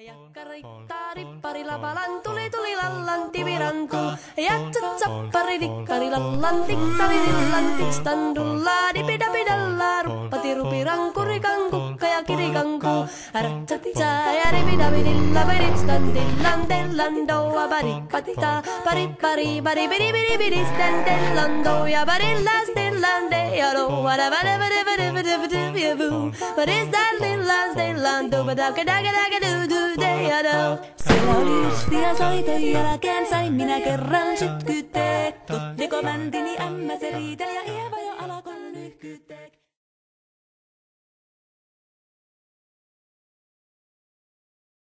Jakkarittaari pari lavalan tuli lallan tivirantu. Jatsat sappari dikkari lallan tikkari dillan tikstandulla dipidapidalla ruppati rupirankkuri kankukka ja kirikanku. Ratsatsa ja ripidapidilla peritstän dillan tellan doua parippatta pari bidi bidi bidi stän tellan doua parilla stillan de ja doua da vada vada vada vada vada vada vada. What is that lillan stillan doua daga daga daga do. Siellä oli justia soiton jälkeen, sain minä kerran sytkytek. Tuttiko mäntini ämmä se riitel ja Eeva jo alkoi nyhkytek.